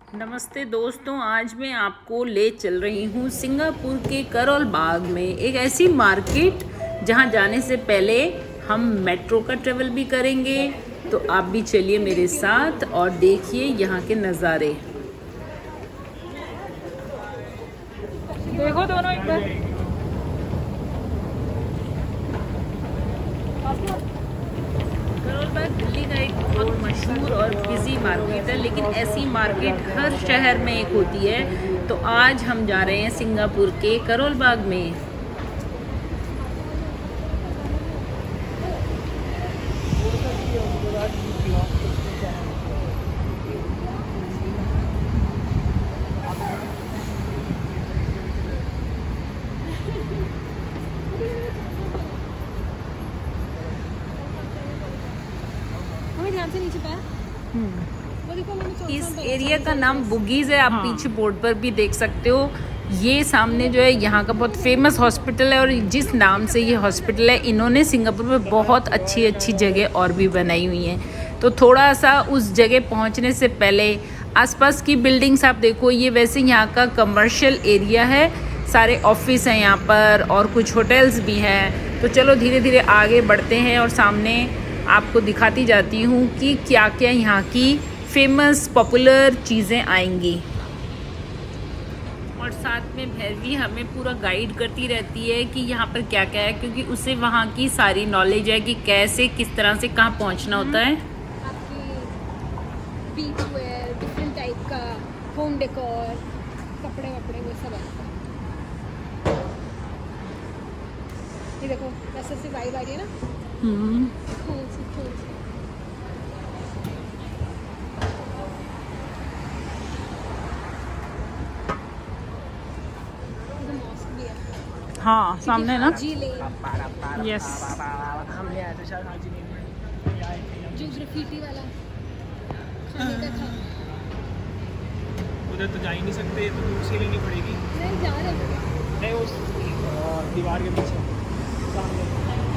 नमस्ते दोस्तों, आज मैं आपको ले चल रही हूँ सिंगापुर के करोल बाग में, एक ऐसी मार्केट जहाँ जाने से पहले हम मेट्रो का ट्रेवल भी करेंगे। तो आप भी चलिए मेरे साथ और देखिए यहाँ के नज़ारे। देखो दोनों एक बार। करोल बाग दिल्ली का एक बहुत मशहूर और बिजी मार्केट है, लेकिन ऐसी मार्केट हर शहर में एक होती है। तो आज हम जा रहे हैं सिंगापुर के करोल बाग में। ध्यान से नीचे पैर। इस एरिया का नाम बुगीज है, आप पीछे बोर्ड पर भी देख सकते हो। ये सामने जो है यहाँ का बहुत फेमस हॉस्पिटल है, और जिस नाम से ये हॉस्पिटल है इन्होंने सिंगापुर में बहुत अच्छी अच्छी जगह और भी बनाई हुई हैं। तो थोड़ा सा उस जगह पहुँचने से पहले आसपास की बिल्डिंग्स आप देखो। ये वैसे यहाँ का कमर्शियल एरिया है, सारे ऑफिस हैं यहाँ पर और कुछ होटल्स भी हैं। तो चलो धीरे धीरे आगे बढ़ते हैं और सामने आपको दिखाती जाती हूँ कि क्या क्या यहाँ की फेमस पॉपुलर चीज़ें आएंगी। और साथ में भैरवी हमें पूरा गाइड करती रहती है कि यहाँ पर क्या क्या है, क्योंकि उसे वहाँ की सारी नॉलेज है कि कैसे किस तरह से कहाँ पहुँचना होता है। आपकी बीच वेयर, डिफरेंट टाइप का होम डेकोर, कपड़े वपड़े वो सब आता है। ये देखो ऐसे से वाइब आ रही है ना। कूल सी। हाँ सामने ना। यस, जो ग्राफिटी वाला खाने का था, उधर तो जा ही नहीं सकते, तो दूसरी लेनी पड़ेगी। नहीं जा रहे नहीं, उस दीवार के पीछे सामने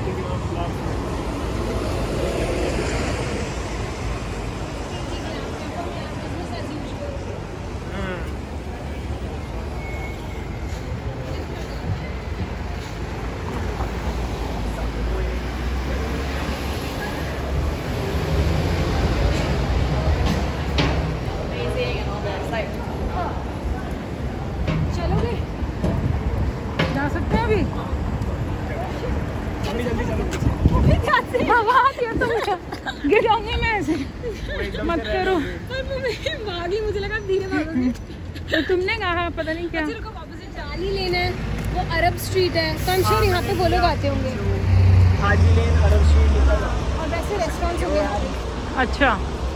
चलोगे? जा सकते हैं अभी। गिर जाऊंगी मैं ऐसे, मत करो। भागी, मुझे लगा धीरे भागोगे। तो तुमने कहा पता नहीं क्या। को वापस से चाल ही लेना है। वो अरब स्ट्रीट है, तो I'm sure यहाँ पे वो लोग आते होंगे। हाजी लेन, अरब स्ट्रीट लिखा था। और वैसे रेस्टोरेंट्स हो गए। अच्छा,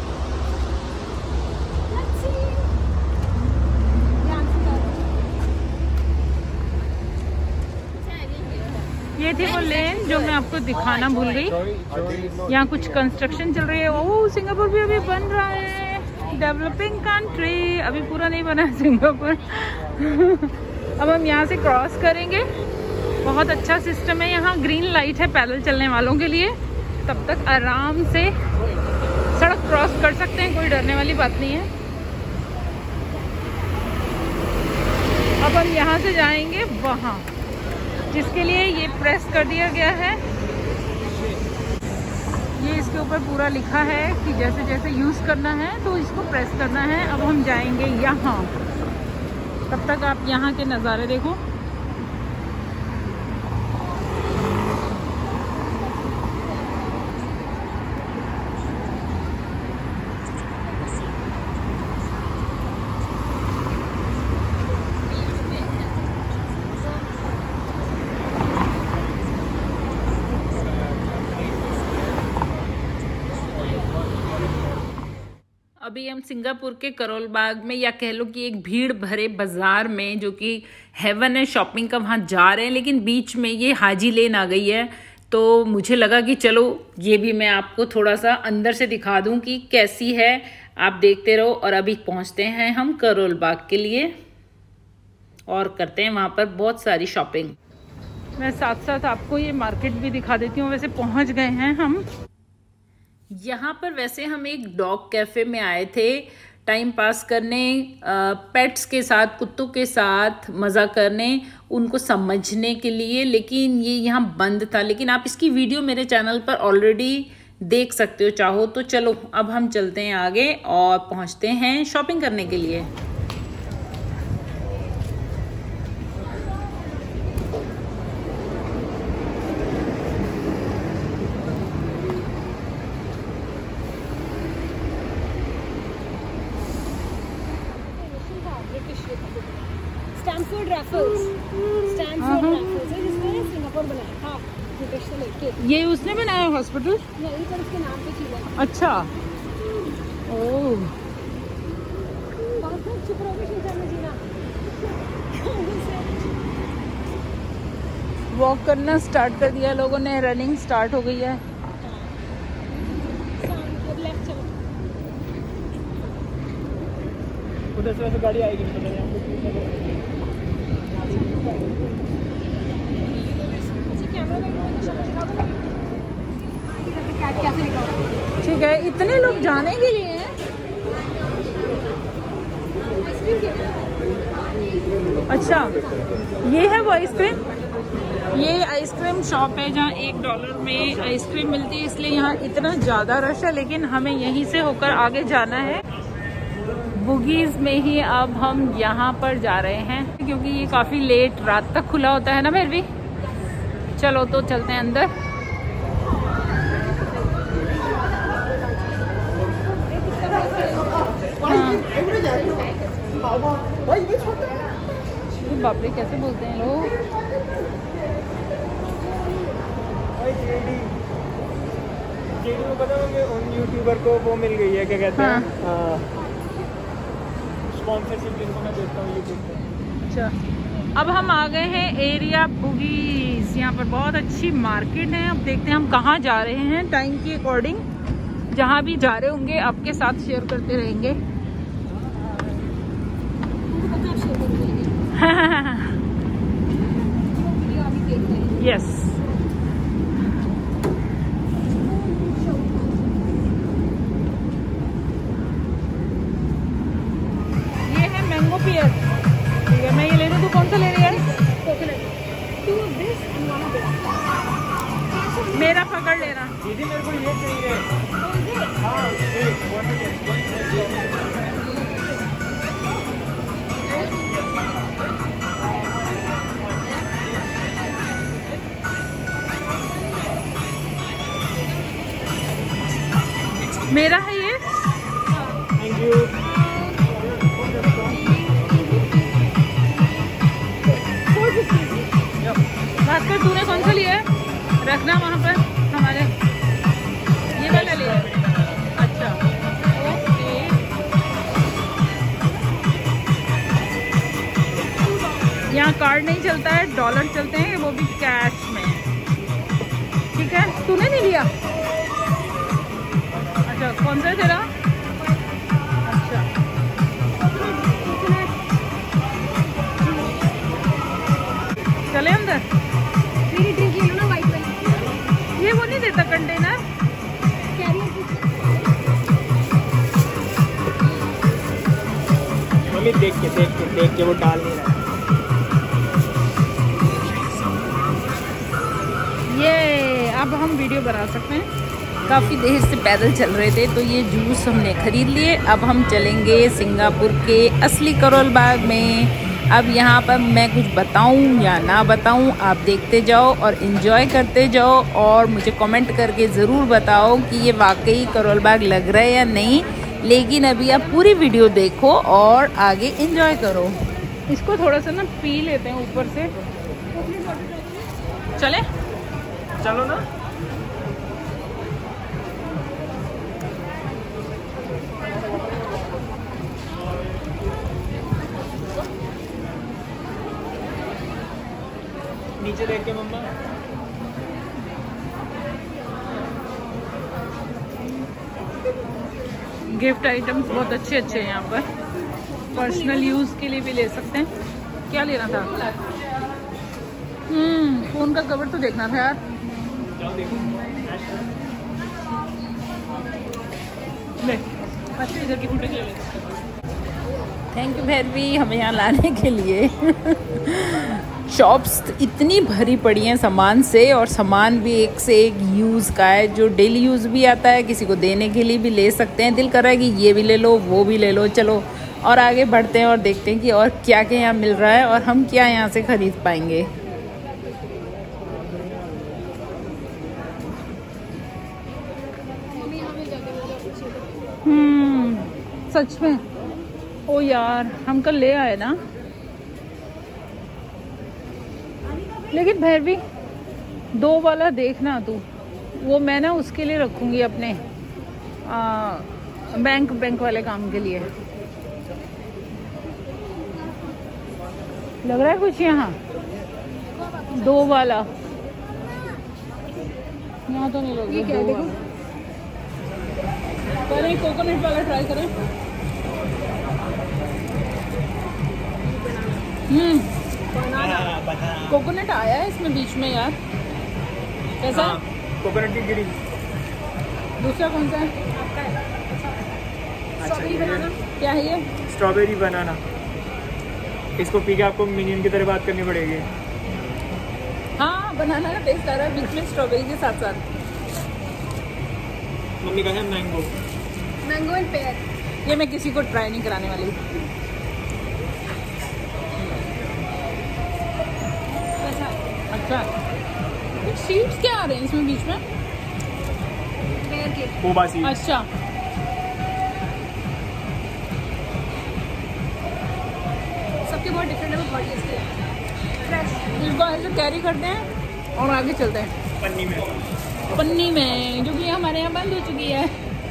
ये थी वो लेन जो मैं आपको दिखाना भूल गई। यहाँ कुछ कंस्ट्रक्शन चल रही है। ओह, सिंगापुर भी अभी बन रहा है, डेवलपिंग कंट्री। अभी पूरा नहीं बना है सिंगापुर। अब हम यहाँ से क्रॉस करेंगे। बहुत अच्छा सिस्टम है यहाँ, ग्रीन लाइट है पैदल चलने वालों के लिए। तब तक आराम से सड़क क्रॉस कर सकते हैं, कोई डरने वाली बात नहीं है। अब हम यहाँ से जाएंगे वहाँ, जिसके लिए ये प्रेस कर दिया गया है। ये इसके ऊपर पूरा लिखा है कि जैसे जैसे यूज़ करना है तो इसको प्रेस करना है। अब हम जाएंगे यहाँ, तब तक आप यहाँ के नज़ारे देखो। अभी हम सिंगापुर के करोल बाग में, या कह लो कि एक भीड़ भरे बाजार में, जो कि हेवन है शॉपिंग का, वहाँ जा रहे हैं। लेकिन बीच में ये हाजी लेन आ गई है, तो मुझे लगा कि चलो ये भी मैं आपको थोड़ा सा अंदर से दिखा दूँ कि कैसी है। आप देखते रहो। और अभी पहुँचते हैं हम करोल बाग के लिए और करते हैं वहाँ पर बहुत सारी शॉपिंग। मैं साथ साथ आपको ये मार्केट भी दिखा देती हूँ। वैसे पहुँच गए हैं हम यहाँ पर। वैसे हम एक डॉग कैफ़े में आए थे, टाइम पास करने, पेट्स के साथ, कुत्तों के साथ मज़ा करने, उनको समझने के लिए। लेकिन ये यहाँ बंद था, लेकिन आप इसकी वीडियो मेरे चैनल पर ऑलरेडी देख सकते हो चाहो तो। चलो अब हम चलते हैं आगे और पहुँचते हैं शॉपिंग करने के लिए। स्टैनफोर्ड रैफल्स है जिसने सिंगापुर बनाया था, ब्रिटिश से लेके। ये उसने बनाया हॉस्पिटल? नहीं, पर उसके नाम पे चीज़ है। अच्छा, ओह, बहुत चुप रहोगे शिल्पा में जीना। वॉक करना स्टार्ट कर दिया लोगों ने, रनिंग स्टार्ट हो गई है। लेफ्ट चलो, उधर से गाड़ी आएगी। ठीक है, इतने लोग जाने के लिए हैं? अच्छा, ये है वो आइसक्रीम। ये आइसक्रीम शॉप है जहाँ $1 में आइसक्रीम मिलती है, इसलिए यहाँ इतना ज़्यादा रश है। लेकिन हमें यहीं से होकर आगे जाना है। बुगीज़ में ही अब हम यहाँ पर जा रहे हैं, क्योंकि ये काफ़ी लेट रात तक खुला होता है ना फिर भी। चलो तो चलते हैं अंदर। बाप रे, कैसे बोलते हैं लोग। जेडी पता है, उन यूट्यूबर को वो मिल गई है, क्या कहते हैं, स्पॉन्सरशिप जिनको मैं देता हूँ यूट्यूब पे। अच्छा, अब हम आ गए हैं एरिया बुगीज। यहाँ पर बहुत अच्छी मार्केट है। अब देखते हैं हम कहाँ जा रहे हैं। टाइम के अकॉर्डिंग जहाँ भी जा रहे होंगे आपके साथ शेयर करते रहेंगे। यस, ये है मैंगो पियर। ठीक है, मैं ये ले रही हूँ। तू कौन सा ले रही है? मेरा पकड़ लेना। दीदी मेरे को ये चाहिए। हाँ, मेरा है ये। Thank you. बात कर, तूने कौन सा लिया है? रखना वहाँ पर हमारे। ये वाला लिया? अच्छा, ओके। यहाँ कार्ड नहीं चलता है, डॉलर चलते हैं, वो भी कैश में। ठीक है, तूने नहीं लिया? अच्छा, कौन सा है तेरा? अच्छा, चले अंदर। ये वो नहीं देता कंटेनर? मम्मी देख के वो डाल नहीं रहा। ये अब हम वीडियो बना सकते हैं। काफ़ी देर से पैदल चल रहे थे तो ये जूस हमने ख़रीद लिए। अब हम चलेंगे सिंगापुर के असली करोल बाग में। अब यहाँ पर मैं कुछ बताऊँ या ना बताऊँ, आप देखते जाओ और इन्जॉय करते जाओ, और मुझे कमेंट करके ज़रूर बताओ कि ये वाकई करोल बाग लग रहा है या नहीं। लेकिन अभी आप पूरी वीडियो देखो और आगे इन्जॉय करो। इसको थोड़ा सा ना पी लेते हैं ऊपर से। चले, चलो ना। नीचे देख के मम्मा। गिफ्ट आइटम्स बहुत अच्छे अच्छे हैं यहाँ पर। पर्सनल यूज़ के लिए भी ले सकते हैं। क्या लेना था? फ़ोन का कवर तो देखना था यार। ले, अच्छे इधर की फोटो ले ले। थैंक यू भैरवी हमें यहाँ लाने के लिए। शॉप्स इतनी भरी पड़ी हैं सामान से, और सामान भी एक से एक यूज़ का है, जो डेली यूज़ भी आता है, किसी को देने के लिए भी ले सकते हैं। दिल कर रहा है कि ये भी ले लो वो भी ले लो। चलो और आगे बढ़ते हैं और देखते हैं कि और क्या क्या यहाँ मिल रहा है और हम क्या यहाँ से ख़रीद पाएंगे। सच में ओ यार हम कल ले आए ना, लेकिन भैरवी 2 वाला देखना तू, वो मैं ना उसके लिए रखूँगी अपने बैंक वाले काम के लिए। लग रहा है कुछ यहाँ 2 वाला, यहाँ तो नहीं लग रहा। करें कोकोनट वाला ट्राई करें। कोकोनट आया है इसमें बीच में यार, कैसा? कोकोनट की गिरी। दूसरा कौन सा है? क्या है ये? Strawberry banana. इसको पी के आपको मिनियन की तरह बात करनी पड़ेगी। हाँ बनाना का टेस्ट आ रहा है बीच में स्ट्रॉबेरी के साथ साथ। मम्मी का है मैंगो एंड पेयर। ये मैं किसी को ट्राई नहीं कराने वाली। अच्छा कुछ सीड्स क्या आ रहे हैं इसमें बीच में? पेयर के। Boba seed. अच्छा सबके बहुत डिफरेंट है, बहुत टेस्टी है, फ्रेश। इसको ऐसे कैरी करते हैं और आगे चलते हैं पन्नी में, जो कि हमारे यहाँ बंद हो चुकी है।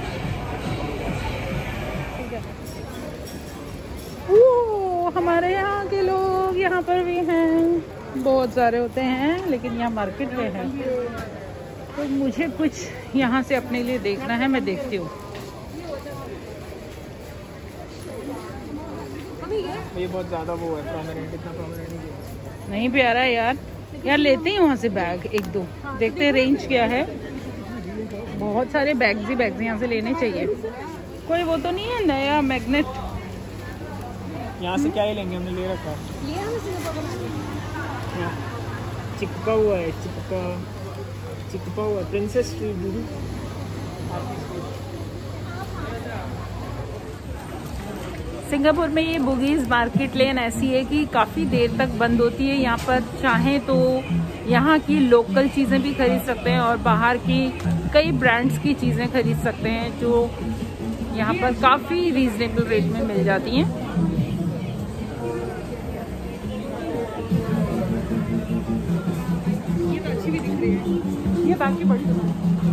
हमारे यहाँ के लोग यहाँ पर भी हैं, बहुत सारे होते हैं, लेकिन यहाँ मार्केट में है। तो मुझे कुछ यहाँ से अपने लिए देखना है, मैं देखती हूँ। ये बहुत ज़्यादा वो है, प्रोमिनेंट, इतना प्रोमिनेंट नहीं प्यारा है यार। यार लेते हैं वहाँ से बैग 1-2, देखते हैं रेंज क्या है। बहुत सारे बैग्स ही बैग्स यहाँ से लेने चाहिए। कोई वो तो नहीं है नया मैग्नेट? यहाँ से क्या ही लेंगे, हमने ले रखा है। चिपका हुआ है, चिपका हुआ प्रिंसेस स्ट्रीट दीदी। सिंगापुर में ये बुगीज़ मार्केट लेन ऐसी है कि काफ़ी देर तक बंद होती है। यहाँ पर चाहें तो यहाँ की लोकल चीज़ें भी खरीद सकते हैं और बाहर की कई ब्रांड्स की चीज़ें खरीद सकते हैं, जो यहाँ पर काफ़ी रीजनेबल रेट में मिल जाती हैं। ये तो अच्छी भी दिख रही है, ये बाकी बड़ी तो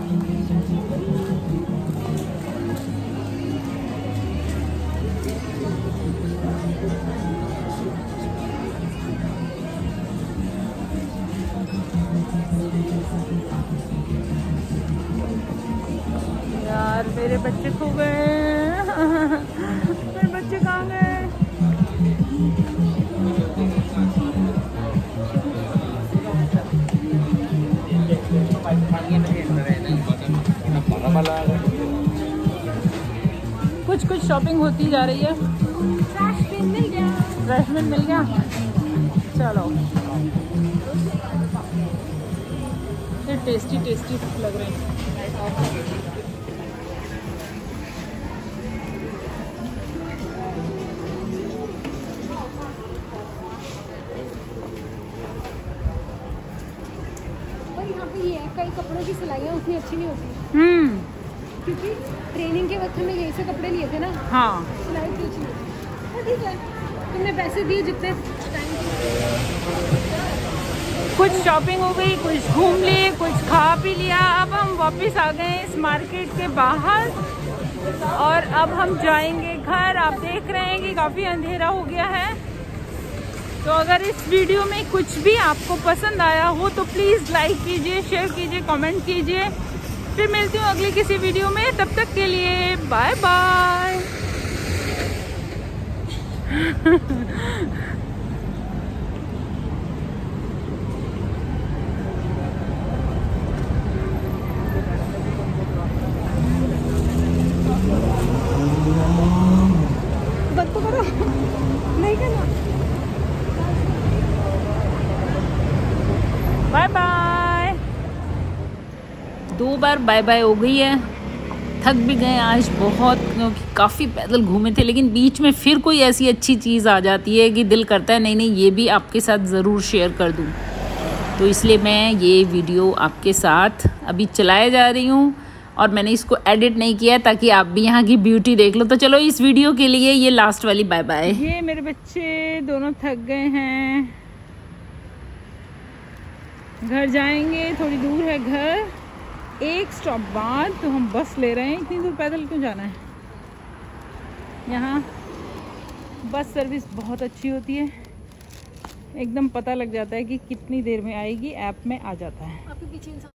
यार मेरे बच्चे खो गए। मेरे बच्चे कहाँ गए? कुछ शॉपिंग होती जा रही है। फ्रेश मिल गया। चलो ये टेस्टी लग रहे हैं। ये है, कई कपड़ों की सिलाइयाँ उतनी अच्छी नहीं होती, क्योंकि ट्रेनिंग के वक्त हमने यही से कपड़े लिए थे ना। हाँ सिलाई की अच्छी नहीं। तो ठीक है, तुमने पैसे दिए जितने टाइम। कुछ शॉपिंग हो गई, कुछ घूम लिए, कुछ खा पी लिया। अब हम वापस आ गए इस मार्केट के बाहर और अब हम जाएंगे घर। आप देख रहे हैं कि काफ़ी अंधेरा हो गया है। तो अगर इस वीडियो में कुछ भी आपको पसंद आया हो तो प्लीज़ लाइक कीजिए, शेयर कीजिए, कमेंट कीजिए। फिर मिलती हूँ अगली किसी वीडियो में, तब तक के लिए बाय बाय। बंद तो करो। ठीक है ना। Bye bye. 2 बार बाय बाय हो गई है। थक भी गए आज बहुत, क्योंकि काफ़ी पैदल घूमे थे, लेकिन बीच में फिर कोई ऐसी अच्छी चीज़ आ जाती है कि दिल करता है नहीं नहीं ये भी आपके साथ ज़रूर शेयर कर दूँ। तो इसलिए मैं ये वीडियो आपके साथ अभी चलाए जा रही हूँ और मैंने इसको एडिट नहीं किया ताकि आप भी यहाँ की ब्यूटी देख लो। तो चलो इस वीडियो के लिए ये लास्ट वाली बाय बाय। ये मेरे बच्चे दोनों थक गए हैं, घर जाएंगे, थोड़ी दूर है घर, 1 स्टॉप बाद तो हम बस ले रहे हैं। इतनी दूर पैदल क्यों जाना है। यहाँ बस सर्विस बहुत अच्छी होती है, एकदम पता लग जाता है कि कितनी देर में आएगी, ऐप में आ जाता है। आपके पीछे